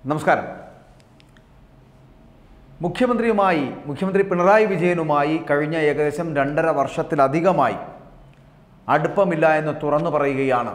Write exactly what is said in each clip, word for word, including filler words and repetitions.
നമസ്കാരം. മുഖ്യമന്ത്രിയുമായി മുഖ്യമന്ത്രി പിണറായി വിജയനുമായി കഴിഞ്ഞ ഏകദേശം രണ്ടര വർഷത്തിലധികമായി അടുപ്പമില്ല എന്ന് തുറന്നു പറയുകയാണ്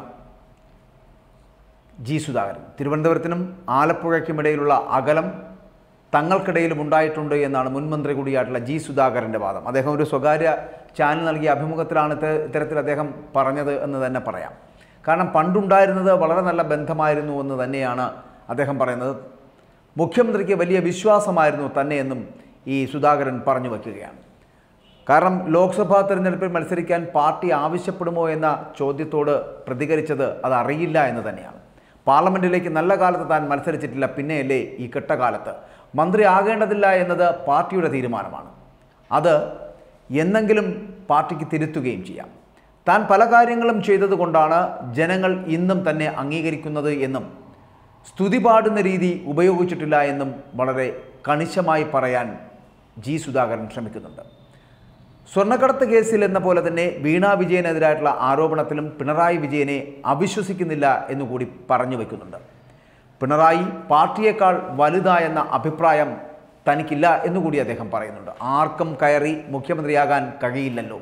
ജി സുധാകരൻ. തിരുവനന്തപുരത്തിനും ആലപ്പുഴയ്ക്കുമിടയിലുള്ള അകലം തങ്ങൾക്കിടയിലും ഉണ്ടായിട്ടുണ്ട് എന്നാണ് മുൻമന്ത്രി കൂടിയായിട്ടുള്ള ജി സുധാകരൻ്റെ വാദം. അദ്ദേഹം ഒരു സ്വകാര്യ ചാനൽ നൽകിയ അഭിമുഖത്തിലാണ് ഇത്തരത്തിൽ അദ്ദേഹം പറഞ്ഞത് എന്ന് തന്നെ പറയാം. കാരണം പണ്ടുണ്ടായിരുന്നത് വളരെ നല്ല ബന്ധമായിരുന്നു എന്ന് തന്നെയാണ് അദ്ദേഹം പറയുന്നത്. മുഖ്യമന്ത്രിക്ക് വലിയ വിശ്വാസമായിരുന്നു തന്നെ എന്നും ഈ സുധാകരൻ പറഞ്ഞു വയ്ക്കുകയാണ്. കാരണം ലോക്സഭാ തെരഞ്ഞെടുപ്പിൽ മത്സരിക്കാൻ പാർട്ടി ആവശ്യപ്പെടുമോ എന്ന ചോദ്യത്തോട് പ്രതികരിച്ചത് അതറിയില്ല എന്ന് തന്നെയാണ്. പാർലമെൻറ്റിലേക്ക് നല്ല കാലത്ത് താൻ മത്സരിച്ചിട്ടില്ല, പിന്നെയല്ലേ ഈ കെട്ടകാലത്ത് മന്ത്രി ആകേണ്ടതില്ല എന്നത് പാർട്ടിയുടെ തീരുമാനമാണ്. അത് എന്നെങ്കിലും പാർട്ടിക്ക് തിരുത്തുകയും ചെയ്യാം. താൻ പല കാര്യങ്ങളും ചെയ്തതുകൊണ്ടാണ് ജനങ്ങൾ ഇന്നും തന്നെ അംഗീകരിക്കുന്നത് എന്നും സ്തുതി പാടുന്ന രീതി ഉപയോഗിച്ചിട്ടില്ല എന്നും വളരെ കണിശമായി പറയാൻ ജി സുധാകരൻ ശ്രമിക്കുന്നുണ്ട്. സ്വർണ്ണക്കടത്ത് കേസിൽ എന്ന പോലെ തന്നെ വീണ വിജയനെതിരായിട്ടുള്ള ആരോപണത്തിലും പിണറായി വിജയനെ അവിശ്വസിക്കുന്നില്ല എന്നുകൂടി പറഞ്ഞു വയ്ക്കുന്നുണ്ട്. പിണറായി പാർട്ടിയേക്കാൾ വലുതായെന്ന അഭിപ്രായം തനിക്കില്ല എന്നുകൂടി അദ്ദേഹം പറയുന്നുണ്ട്. ആർക്കും കയറി മുഖ്യമന്ത്രിയാകാൻ കഴിയില്ലല്ലോ.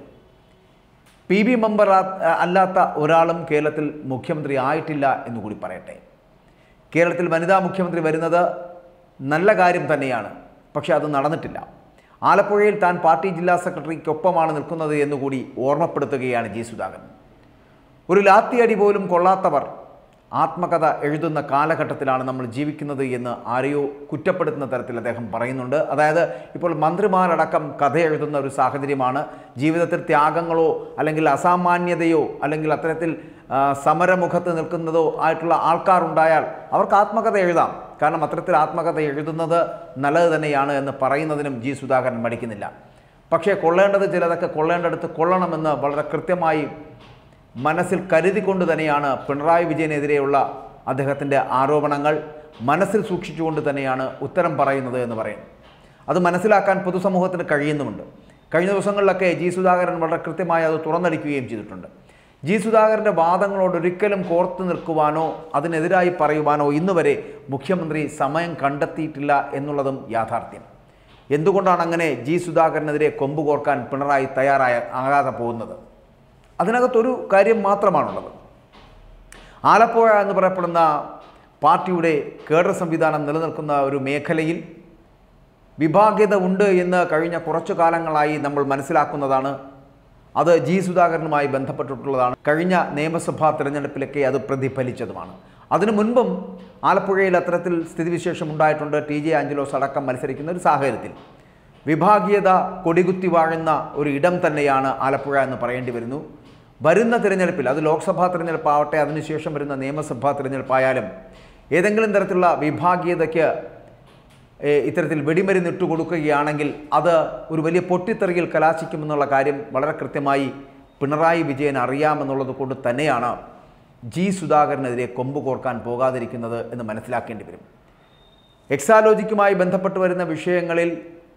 പി ബി മെമ്പർ അല്ലാത്ത ഒരാളും കേരളത്തിൽ മുഖ്യമന്ത്രി ആയിട്ടില്ല എന്നുകൂടി പറയട്ടെ. കേരളത്തിൽ വനിതാ മുഖ്യമന്ത്രി വരുന്നത് നല്ല കാര്യം തന്നെയാണ്, പക്ഷേ അത് നടന്നിട്ടില്ല. ആലപ്പുഴയിൽ താൻ പാർട്ടി ജില്ലാ സെക്രട്ടറിക്കൊപ്പമാണ് നിൽക്കുന്നത് എന്നുകൂടി ഓർമ്മപ്പെടുത്തുകയാണ് ജി സുധാകരൻ. ഒരു ലാത്തിയടി പോലും കൊള്ളാത്തവർ ആത്മകഥ എഴുതുന്ന കാലഘട്ടത്തിലാണ് നമ്മൾ ജീവിക്കുന്നത് എന്ന് ആരെയോ കുറ്റപ്പെടുത്തുന്ന തരത്തിൽ അദ്ദേഹം പറയുന്നുണ്ട്. അതായത് ഇപ്പോൾ മന്ത്രിമാരടക്കം കഥ എഴുതുന്ന ഒരു സാഹചര്യമാണ്. ജീവിതത്തിൽ ത്യാഗങ്ങളോ അല്ലെങ്കിൽ അസാമാന്യതയോ അല്ലെങ്കിൽ അത്തരത്തിൽ സമരമുഖത്ത് നിൽക്കുന്നതോ ആയിട്ടുള്ള ആൾക്കാരുണ്ടായാൽ അവർക്ക് ആത്മകഥ എഴുതാം. കാരണം അത്തരത്തിൽ ആത്മകഥ എഴുതുന്നത് നല്ലത് തന്നെയാണ് എന്ന് പറയുന്നതിനും ജി സുധാകരൻ മടിക്കുന്നില്ല. പക്ഷേ കൊള്ളേണ്ടത് ചിലതൊക്കെ കൊള്ളേണ്ടടുത്ത് കൊള്ളണമെന്ന് വളരെ കൃത്യമായി മനസ്സിൽ കരുതിക്കൊണ്ട് തന്നെയാണ് പിണറായി വിജയനെതിരെയുള്ള അദ്ദേഹത്തിൻ്റെ ആരോപണങ്ങൾ മനസ്സിൽ സൂക്ഷിച്ചുകൊണ്ട് തന്നെയാണ് ഉത്തരം പറയുന്നത് എന്ന് പറയും. അത് മനസ്സിലാക്കാൻ പൊതുസമൂഹത്തിന് കഴിയുന്നുമുണ്ട്. കഴിഞ്ഞ ദിവസങ്ങളിലൊക്കെ ജി സുധാകരൻ വളരെ കൃത്യമായി അത് തുറന്നടിക്കുകയും ചെയ്തിട്ടുണ്ട്. ജി സുധാകരൻ്റെ വാദങ്ങളോട് ഒരിക്കലും കോർത്തു നിൽക്കുവാനോ അതിനെതിരായി പറയുവാനോ ഇന്നുവരെ മുഖ്യമന്ത്രി സമയം കണ്ടെത്തിയിട്ടില്ല എന്നുള്ളതും യാഥാർത്ഥ്യം. എന്തുകൊണ്ടാണ് അങ്ങനെ ജി സുധാകരനെതിരെ കൊമ്പ് കോർക്കാൻ പിണറായി തയ്യാറായ ആകാതെ പോകുന്നത്? അതിനകത്തൊരു കാര്യം മാത്രമാണുള്ളത്. ആലപ്പുഴ എന്ന് പറയപ്പെടുന്ന പാർട്ടിയുടെ കേഡർ സംവിധാനം നിലനിൽക്കുന്ന ഒരു മേഖലയിൽ വിഭാഗീയത ഉണ്ട് എന്ന് കഴിഞ്ഞ കുറച്ചു കാലങ്ങളായി നമ്മൾ മനസ്സിലാക്കുന്നതാണ്. അത് ജി സുധാകരനുമായി ബന്ധപ്പെട്ടിട്ടുള്ളതാണ്. കഴിഞ്ഞ നിയമസഭാ തിരഞ്ഞെടുപ്പിലൊക്കെ അത് പ്രതിഫലിച്ചതുമാണ്. അതിനു മുൻപും ആലപ്പുഴയിൽ അത്തരത്തിൽ സ്ഥിതിവിശേഷം ഉണ്ടായിട്ടുണ്ട്. ടി ജെ ആഞ്ചലോസ് അടക്കം മത്സരിക്കുന്ന ഒരു സാഹചര്യത്തിൽ വിഭാഗീയത കൊടികുത്തി വാഴുന്ന ഒരു ഇടം തന്നെയാണ് ആലപ്പുഴ എന്ന് പറയേണ്ടി വരുന്നു. വരുന്ന തിരഞ്ഞെടുപ്പിൽ അത് ലോക്സഭാ തിരഞ്ഞെടുപ്പാവട്ടെ അതിനുശേഷം വരുന്ന നിയമസഭാ തിരഞ്ഞെടുപ്പായാലും ഏതെങ്കിലും തരത്തിലുള്ള വിഭാഗീയതയ്ക്ക് ഇത്തരത്തിൽ വെടിമരുന്നിട്ട് കൊടുക്കുകയാണെങ്കിൽ അത് ഒരു വലിയ പൊട്ടിത്തെറിയിൽ കലാശിക്കുമെന്നുള്ള കാര്യം വളരെ കൃത്യമായി പിണറായി വിജയൻ അറിയാമെന്നുള്ളത് കൊണ്ട് തന്നെയാണ് ജി സുധാകരനെതിരെ കൊമ്പ് കോർക്കാൻ പോകാതിരിക്കുന്നത് എന്ന് മനസ്സിലാക്കേണ്ടി വരും. എക്സാലോജിക്കുമായി ബന്ധപ്പെട്ട് വരുന്ന വിഷയങ്ങളിൽ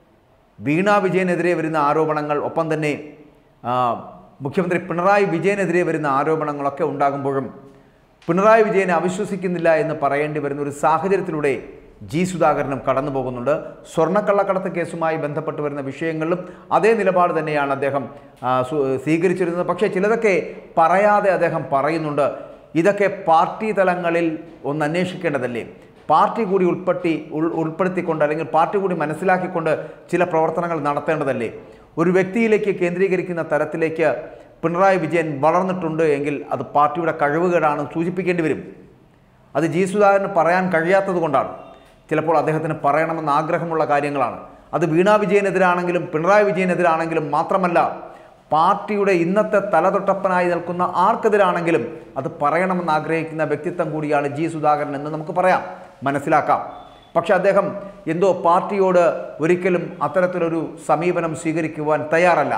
വീണ വിജയനെതിരെ വരുന്ന ആരോപണങ്ങൾ, ഒപ്പം തന്നെ മുഖ്യമന്ത്രി പിണറായി വിജയനെതിരെ വരുന്ന ആരോപണങ്ങളൊക്കെ ഉണ്ടാകുമ്പോഴും പിണറായി വിജയനെ അവിശ്വസിക്കുന്നില്ല എന്ന് പറയേണ്ടി വരുന്ന ഒരു സാഹചര്യത്തിലൂടെ ജി സുധാകരനും കടന്നു പോകുന്നുണ്ട്. സ്വർണ്ണക്കള്ളക്കടത്ത് കേസുമായി ബന്ധപ്പെട്ട് വരുന്ന വിഷയങ്ങളിലും അതേ നിലപാട് തന്നെയാണ് അദ്ദേഹം സ്വീകരിച്ചിരുന്നത്. പക്ഷേ ചിലതൊക്കെ പറയാതെ അദ്ദേഹം പറയുന്നുണ്ട്. ഇതൊക്കെ പാർട്ടി തലങ്ങളിൽ ഒന്ന് അന്വേഷിക്കേണ്ടതല്ലേ? പാർട്ടി കൂടി ഉൾപ്പെടുത്തി ഉൾപ്പെടുത്തിക്കൊണ്ട് അല്ലെങ്കിൽ പാർട്ടി കൂടി മനസ്സിലാക്കിക്കൊണ്ട് ചില പ്രവർത്തനങ്ങൾ നടത്തേണ്ടതല്ലേ? ഒരു വ്യക്തിയിലേക്ക് കേന്ദ്രീകരിക്കുന്ന തരത്തിലേക്ക് പിണറായി വിജയൻ വളർന്നിട്ടുണ്ട് എങ്കിൽ അത് പാർട്ടിയുടെ കഴിവുകേടാണ് സൂചിപ്പിക്കേണ്ടി വരും. അത് ജി സുധാകരന് പറയാൻ കഴിയാത്തത് കൊണ്ടാണ്. ചിലപ്പോൾ അദ്ദേഹത്തിന് പറയണമെന്ന് ആഗ്രഹമുള്ള കാര്യങ്ങളാണ്. അത് വീണ വിജയനെതിരാണെങ്കിലും പിണറായി വിജയനെതിരാണെങ്കിലും മാത്രമല്ല, പാർട്ടിയുടെ ഇന്നത്തെ തലതൊട്ടപ്പനായി നിൽക്കുന്ന ആർക്കെതിരാണെങ്കിലും അത് പറയണമെന്ന് ആഗ്രഹിക്കുന്ന വ്യക്തിത്വം കൂടിയാണ് ജി സുധാകരൻ എന്ന് നമുക്ക് പറയാം, മനസ്സിലാക്കാം. പക്ഷെ അദ്ദേഹം എന്തോ പാർട്ടിയോട് ഒരിക്കലും അത്തരത്തിലൊരു സമീപനം സ്വീകരിക്കുവാൻ തയ്യാറല്ല.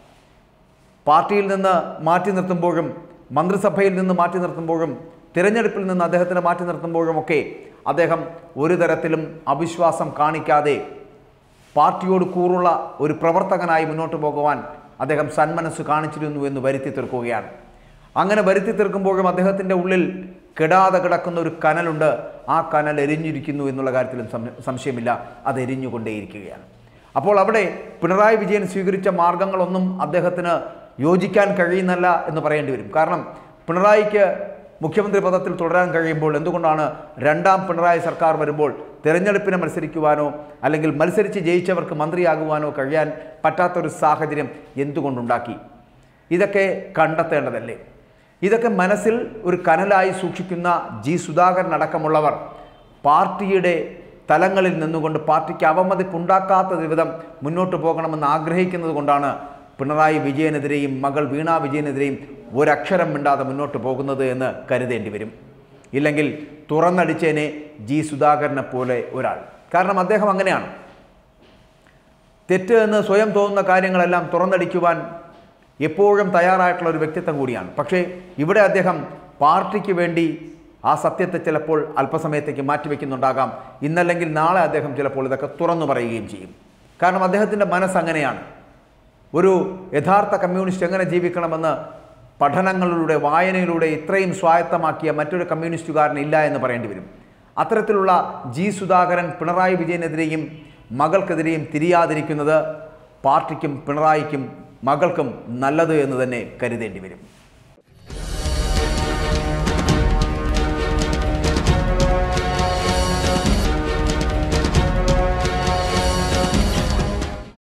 പാർട്ടിയിൽ നിന്ന് മാറ്റി നിർത്തുമ്പോഴും മന്ത്രിസഭയിൽ നിന്ന് മാറ്റി നിർത്തുമ്പോഴും തിരഞ്ഞെടുപ്പിൽ നിന്ന് അദ്ദേഹത്തിനെ മാറ്റി നിർത്തുമ്പോഴുമൊക്കെ അദ്ദേഹം ഒരു തരത്തിലും അവിശ്വാസം കാണിക്കാതെ പാർട്ടിയോട് കൂറുള്ള ഒരു പ്രവർത്തകനായി മുന്നോട്ട് പോകുവാൻ അദ്ദേഹം സന്മനസ് കാണിച്ചിരുന്നു എന്ന് വരുത്തി തീർക്കുകയാണ്. അങ്ങനെ വരുത്തി തീർക്കുമ്പോഴും അദ്ദേഹത്തിൻ്റെ ഉള്ളിൽ കെടാതെ കിടക്കുന്ന ഒരു കനലുണ്ട്. ആ കനൽ എരിഞ്ഞിരിക്കുന്നു എന്നുള്ള കാര്യത്തിലും സംശയമില്ല, അത് എരിഞ്ഞുകൊണ്ടേയിരിക്കുകയാണ്. അപ്പോൾ അവിടെ പിണറായി വിജയൻ സ്വീകരിച്ച മാർഗങ്ങളൊന്നും അദ്ദേഹത്തിന് യോജിക്കാൻ കഴിയുന്നല്ല എന്ന് പറയേണ്ടി വരും. കാരണം പിണറായിക്ക് മുഖ്യമന്ത്രി പദത്തിൽ തുടരാൻ കഴിയുമ്പോൾ എന്തുകൊണ്ടാണ് രണ്ടാം പിണറായി സർക്കാർ വരുമ്പോൾ തിരഞ്ഞെടുപ്പിനെ മത്സരിക്കുവാനോ അല്ലെങ്കിൽ മത്സരിച്ച് ജയിച്ചവർക്ക് മന്ത്രിയാകുവാനോ കഴിയാൻ പറ്റാത്തൊരു സാഹചര്യം എന്തുകൊണ്ടുണ്ടാക്കി? ഇതൊക്കെ കണ്ടെത്തേണ്ടതല്ലേ? ഇതൊക്കെ മനസ്സിൽ ഒരു കനലായി സൂക്ഷിക്കുന്ന ജി സുധാകരൻ അടക്കമുള്ളവർ പാർട്ടിയുടെ തലങ്ങളിൽ നിന്നുകൊണ്ട് പാർട്ടിക്ക് അവമതിപ്പുണ്ടാക്കാത്ത വിധം മുന്നോട്ട് പോകണമെന്ന് ആഗ്രഹിക്കുന്നത് കൊണ്ടാണ് പിണറായി വിജയനെതിരെയും മകൾ വീണ വിജയനെതിരെയും ഒരക്ഷരം മിണ്ടാതെ മുന്നോട്ട് പോകുന്നത് എന്ന് കരുതേണ്ടി വരും. ഇല്ലെങ്കിൽ തുറന്നടിച്ചേനെ ജി സുധാകരനെ പോലെ ഒരാൾ. കാരണം അദ്ദേഹം അങ്ങനെയാണ്. തെറ്റ് എന്ന് സ്വയം തോന്നുന്ന കാര്യങ്ങളെല്ലാം തുറന്നടിക്കുവാൻ എപ്പോഴും തയ്യാറായിട്ടുള്ള ഒരു വ്യക്തിത്വം കൂടിയാണ്. പക്ഷേ ഇവിടെ അദ്ദേഹം പാർട്ടിക്ക് വേണ്ടി ആ സത്യത്തെ ചിലപ്പോൾ അല്പസമയത്തേക്ക് മാറ്റിവെക്കുന്നുണ്ടാകാം. ഇന്നല്ലെങ്കിൽ നാളെ അദ്ദേഹം ചിലപ്പോൾ ഇതൊക്കെ തുറന്നു പറയുകയും ചെയ്യും. കാരണം അദ്ദേഹത്തിൻ്റെ മനസ്സങ്ങനെയാണ്. ഒരു യഥാർത്ഥ കമ്മ്യൂണിസ്റ്റ് എങ്ങനെ ജീവിക്കണമെന്ന് പഠനങ്ങളിലൂടെ വായനയിലൂടെ ഇത്രയും സ്വായത്തമാക്കിയ മറ്റൊരു കമ്മ്യൂണിസ്റ്റുകാരൻ ഇല്ല എന്ന് പറയേണ്ടി വരും. അത്തരത്തിലുള്ള ജി സുധാകരൻ പിണറായി വിജയനെതിരെയും മകൾക്കെതിരെയും തിരിയാതിരിക്കുന്നത് പാർട്ടിക്കും പിണറായിക്കും മകൾക്കും നല്ലത് എന്ന് തന്നെ കരുതേണ്ടി വരും.